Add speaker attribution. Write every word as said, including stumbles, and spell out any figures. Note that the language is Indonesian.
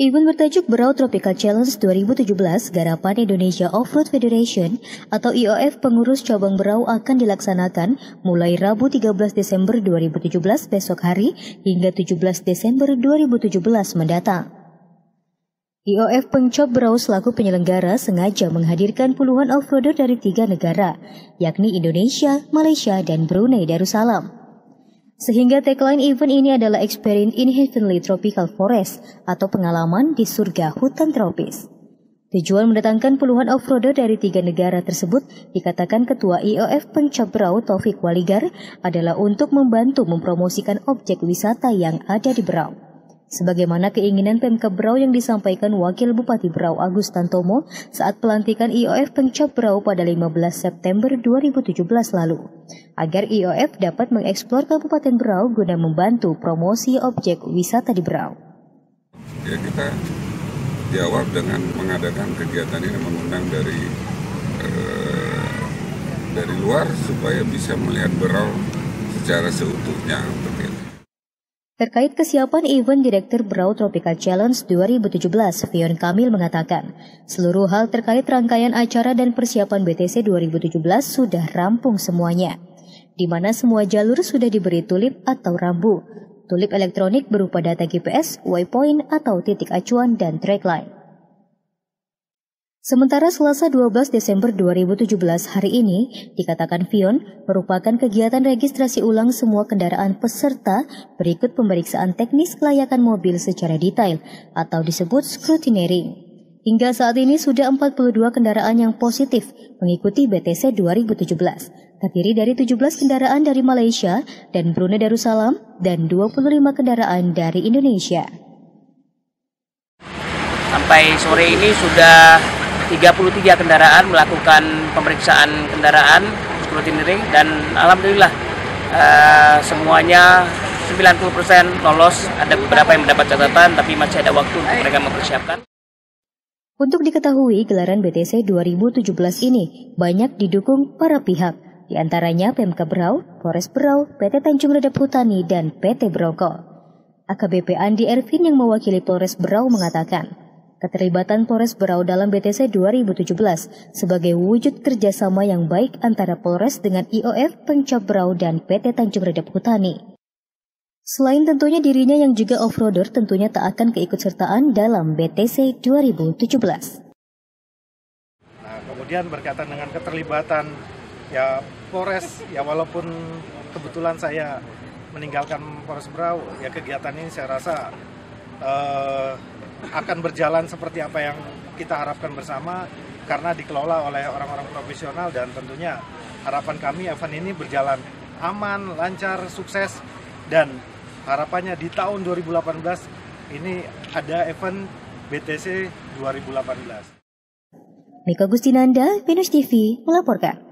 Speaker 1: Event bertajuk Brau Tropical Challenge dua ribu tujuh belas garapan Indonesia Off-Road Federation atau I O F pengurus cabang Brau akan dilaksanakan mulai Rabu tiga belas Desember dua ribu tujuh belas besok hari hingga tujuh belas Desember dua ribu tujuh belas mendatang. I O F Pencop Brau selaku penyelenggara sengaja menghadirkan puluhan off-roader dari tiga negara, yakni Indonesia, Malaysia, dan Brunei Darussalam. Sehingga tagline event ini adalah Experience in Heavenly Tropical Forest atau pengalaman di surga hutan tropis. Tujuan mendatangkan puluhan off-roader dari tiga negara tersebut dikatakan Ketua I O F Pencop Brau Taufik Waligar adalah untuk membantu mempromosikan objek wisata yang ada di Brau. Sebagaimana keinginan Pemkab Brau yang disampaikan Wakil Bupati Brau Agus Tantomo saat pelantikan I O F Pencop Brau pada lima belas September dua ribu tujuh belas lalu, agar I O F dapat mengeksplor Kabupaten Brau guna membantu promosi objek wisata di Brau.
Speaker 2: Ya, kita jawab dengan mengadakan kegiatan ini, mengundang dari eh, dari luar supaya bisa melihat Brau secara seutuhnya.
Speaker 1: Terkait kesiapan event, Direktur Brau Tropical Challenge dua ribu tujuh belas, Fion Kamil mengatakan, seluruh hal terkait rangkaian acara dan persiapan B T C dua ribu tujuh belas sudah rampung semuanya, di mana semua jalur sudah diberi tulip atau rambu, tulip elektronik berupa data G P S, waypoint atau titik acuan, dan trackline. Sementara Selasa dua belas Desember dua ribu tujuh belas hari ini, dikatakan Fion, merupakan kegiatan registrasi ulang semua kendaraan peserta berikut pemeriksaan teknis kelayakan mobil secara detail atau disebut scrutineering. Hingga saat ini sudah empat puluh dua kendaraan yang positif mengikuti B T C dua ribu tujuh belas, terdiri dari tujuh belas kendaraan dari Malaysia dan Brunei Darussalam dan dua puluh lima kendaraan dari Indonesia.
Speaker 3: Sampai sore ini sudah tiga puluh tiga kendaraan melakukan pemeriksaan kendaraan scrutineering dan alhamdulillah uh, semuanya sembilan puluh persen lolos. Ada beberapa yang mendapat catatan tapi masih ada waktu untuk mereka mempersiapkan.
Speaker 1: Untuk diketahui, gelaran B T C dua ribu tujuh belas ini banyak didukung para pihak, di antaranya Pemkab Brau, Polres Brau, P T Tanjung Redap Hutani, dan P T Brongko. A K B P Andi Ervin yang mewakili Polres Brau mengatakan, keterlibatan Polres Brau dalam B T C dua ribu tujuh belas sebagai wujud kerjasama yang baik antara Polres dengan I O F Pencop Brau dan P T Tanjung Redap Hutani. Selain tentunya dirinya yang juga off-roader tentunya tak akan keikutsertaan dalam B T C dua ribu tujuh belas.
Speaker 4: Nah, kemudian berkaitan dengan keterlibatan ya Polres, ya walaupun kebetulan saya meninggalkan Polres Brau, ya kegiatan ini saya rasa uh, akan berjalan seperti apa yang kita harapkan bersama karena dikelola oleh orang-orang profesional dan tentunya harapan kami event ini berjalan aman, lancar, sukses dan harapannya di tahun dua ribu delapan belas ini ada event B T C dua ribu delapan belas.
Speaker 1: Mika Gustinanda, Venus T V melaporkan.